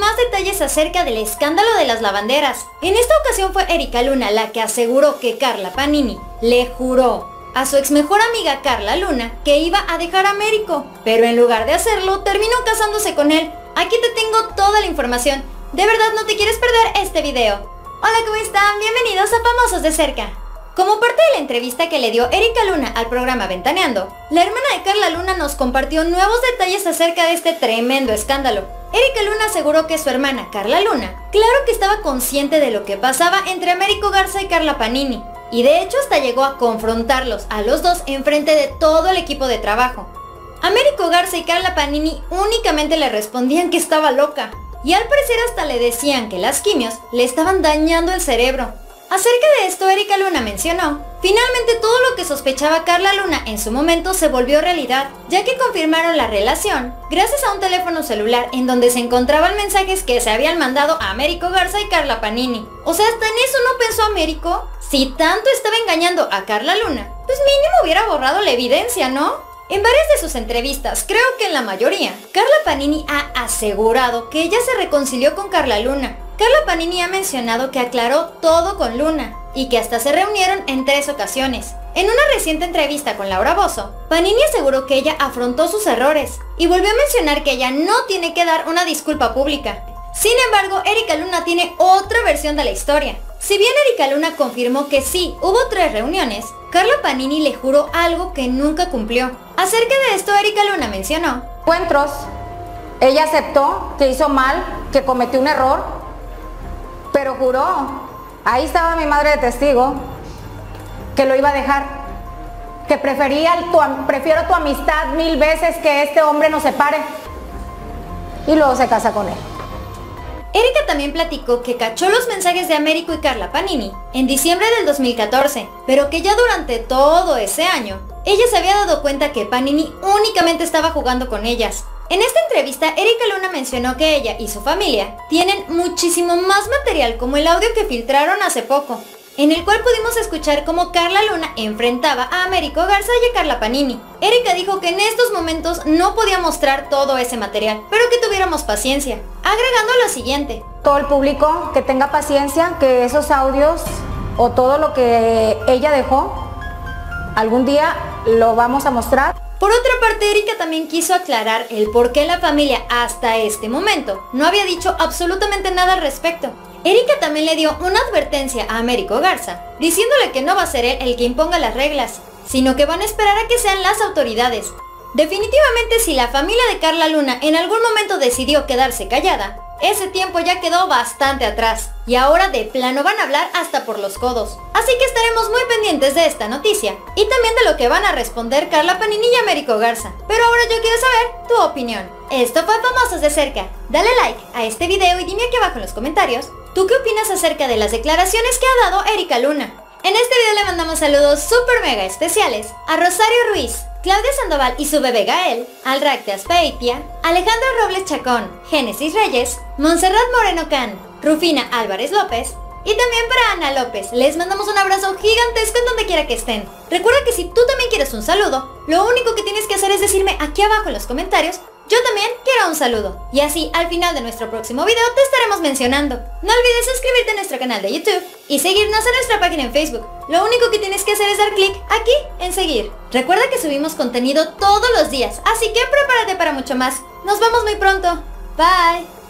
más detalles acerca del escándalo de las lavanderas. En esta ocasión fue Erika Luna la que aseguró que Carla Panini le juró a su ex mejor amiga Carla Luna que iba a dejar a Américo, pero en lugar de hacerlo, terminó casándose con él. Aquí te tengo toda la información. De verdad no te quieres perder este video. Hola, ¿cómo están? Bienvenidos a Famosos de Cerca. Como parte de la entrevista que le dio Erika Luna al programa Ventaneando, la hermana de Carla Luna nos compartió nuevos detalles acerca de este tremendo escándalo. Erika Luna aseguró que su hermana Carla Luna, claro que estaba consciente de lo que pasaba entre Américo Garza y Carla Panini, y de hecho hasta llegó a confrontarlos a los dos enfrente de todo el equipo de trabajo. Américo Garza y Carla Panini únicamente le respondían que estaba loca, y al parecer hasta le decían que las quimios le estaban dañando el cerebro. Acerca de esto, Erika Luna mencionó, finalmente todo lo que sospechaba Carla Luna en su momento se volvió realidad, ya que confirmaron la relación gracias a un teléfono celular en donde se encontraban mensajes que se habían mandado a Américo Garza y Carla Panini. O sea, hasta en eso no pensó Américo. Si tanto estaba engañando a Carla Luna, pues mínimo hubiera borrado la evidencia, ¿no? En varias de sus entrevistas, creo que en la mayoría, Carla Panini ha asegurado que ella se reconcilió con Carla Luna. Carla Panini ha mencionado que aclaró todo con Luna y que hasta se reunieron en 3 ocasiones. En una reciente entrevista con Laura Bozzo, Panini aseguró que ella afrontó sus errores y volvió a mencionar que ella no tiene que dar una disculpa pública. Sin embargo, Erika Luna tiene otra versión de la historia. Si bien Erika Luna confirmó que sí, hubo 3 reuniones, Carla Panini le juró algo que nunca cumplió. Acerca de esto, Erika Luna mencionó: encuentros, ella aceptó que hizo mal, que cometió un error, pero juró, ahí estaba mi madre de testigo, que lo iba a dejar, que prefiero tu amistad 1000 veces que este hombre nos separe, y luego se casa con él. Erika también platicó que cachó los mensajes de Américo y Carla Panini en diciembre del 2014, pero que ya durante todo ese año, ella se había dado cuenta que Panini únicamente estaba jugando con ellas. En esta entrevista, Erika Luna mencionó que ella y su familia tienen muchísimo más material, como el audio que filtraron hace poco, en el cual pudimos escuchar cómo Carla Luna enfrentaba a Américo Garza y a Carla Panini. Erika dijo que en estos momentos no podía mostrar todo ese material, pero que tuviéramos paciencia, agregando lo siguiente: todo el público que tenga paciencia, que esos audios o todo lo que ella dejó, algún día lo vamos a mostrar. Por otra parte, Erika también quiso aclarar el por qué la familia hasta este momento no había dicho absolutamente nada al respecto. Erika también le dio una advertencia a Américo Garza, diciéndole que no va a ser él el que imponga las reglas, sino que van a esperar a que sean las autoridades. Definitivamente, si la familia de Carla Luna en algún momento decidió quedarse callada, ese tiempo ya quedó bastante atrás, y ahora de plano van a hablar hasta por los codos. Así que estaremos muy pendientes de esta noticia, y también de lo que van a responder Carla Panini y Américo Garza. Pero ahora yo quiero saber tu opinión. Esto fue Famosos de Cerca. Dale like a este video y dime aquí abajo en los comentarios, ¿tú qué opinas acerca de las declaraciones que ha dado Erika Luna? En este video le mandamos saludos super mega especiales a Rosario Ruiz, Claudia Sandoval y su bebé Gael, al Racte Aspeitia, Alejandra Robles Chacón, Génesis Reyes, Montserrat Moreno Can, Rufina Álvarez López y también para Ana López. Les mandamos un abrazo gigantesco en donde quiera que estén. Recuerda que si tú también quieres un saludo, lo único que tienes que hacer es decirme aquí abajo en los comentarios: yo también quiero un saludo. Y así, al final de nuestro próximo video te estaremos mencionando. No olvides suscribirte a nuestro canal de YouTube y seguirnos en nuestra página en Facebook. Lo único que tienes que hacer es dar clic aquí en seguir. Recuerda que subimos contenido todos los días, así que prepárate para mucho más. Nos vemos muy pronto. Bye.